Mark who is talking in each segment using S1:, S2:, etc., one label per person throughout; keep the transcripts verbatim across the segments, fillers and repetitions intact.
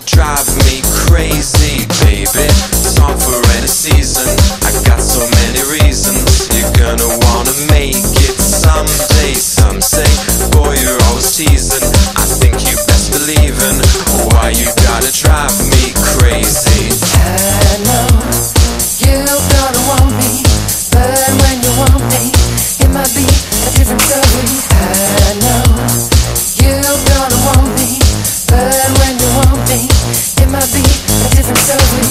S1: drive me crazy, baby. Song for any season. I got so many reasons. You're gonna wanna make it someday. Some say, boy, you're always teasing. I think you best believe in why you gotta drive me crazy.
S2: I know you're gonna want me, but when you want me, it might be a different story. I know you're gonna want me, but when you want me, it might be a different story.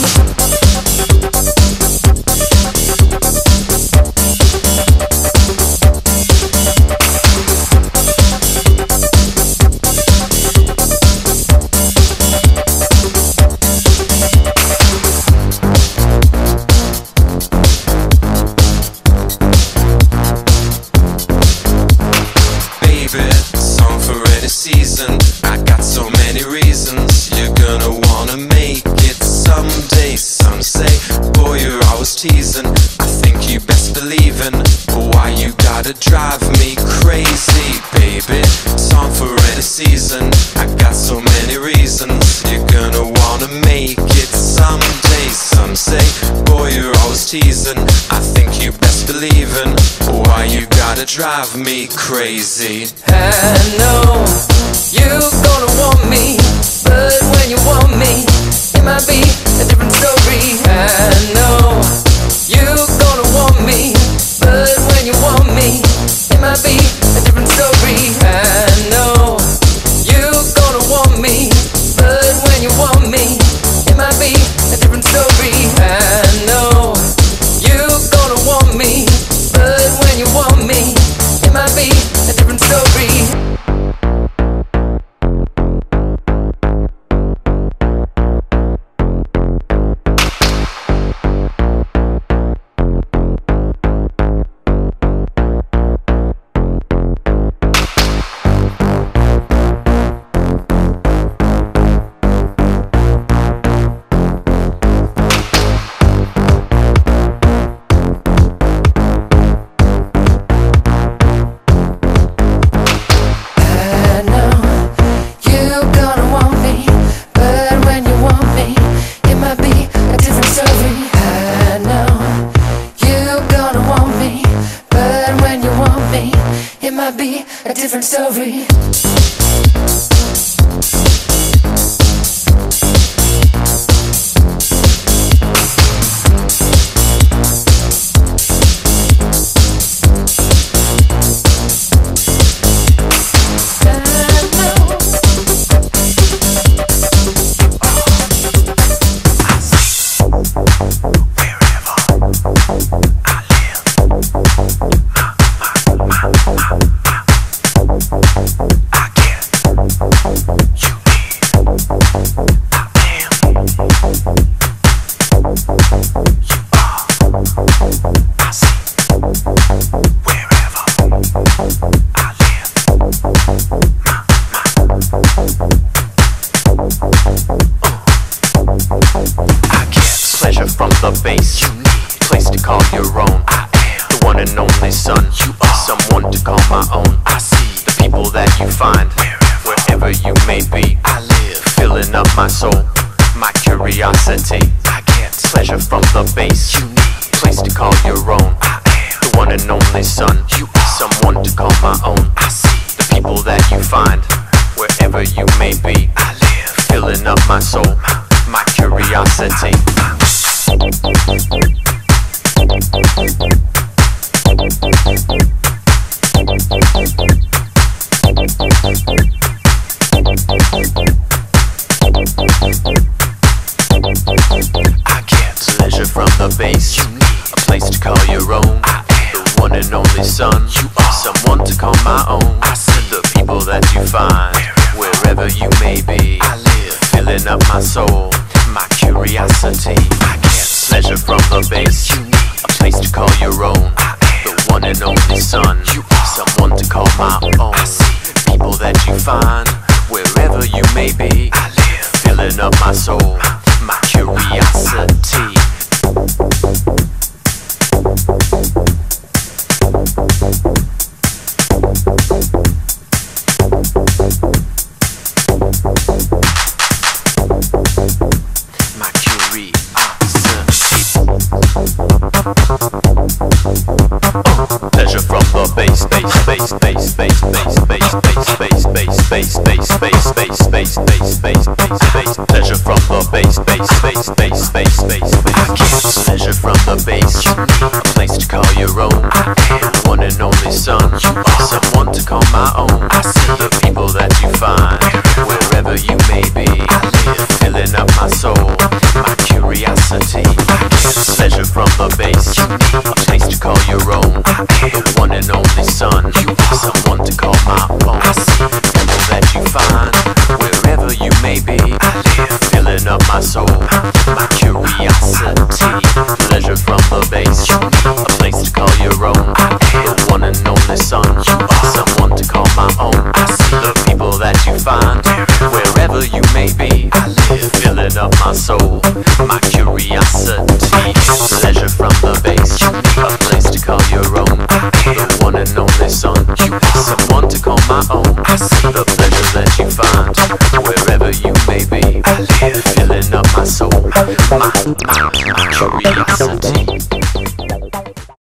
S1: Season. I got so many reasons. You're gonna wanna make it someday. Some say, boy, you're always teasing. I think you best believe in why you gotta drive me crazy, baby. Song for any season. I got so many reasons. You're gonna wanna make it someday. Some say, boy, you're always teasing. I think you best believe in why you gotta drive me crazy.
S2: I know you're gonna want me, but when you want me, it might be a different story. I know you're gonna want me, but when you want me, it might be a different story. I know you're gonna want me, but when you want me, it might be a different story. I know you're gonna want me, but when you want me, it might be a different story. A different story.
S3: bass, bass, bass, bass, bass, bass, bass, bass, bass. Pleasure from the bass, bass, bass, bass, bass, bass, bass. Pleasure from the bass. A place to call your own. One and only son. Someone to call my own. The people that you find wherever you may be, filling up my soul, my curiosity. Pleasure from the bass. A place to call your own. The one and only son. Someone to call my own.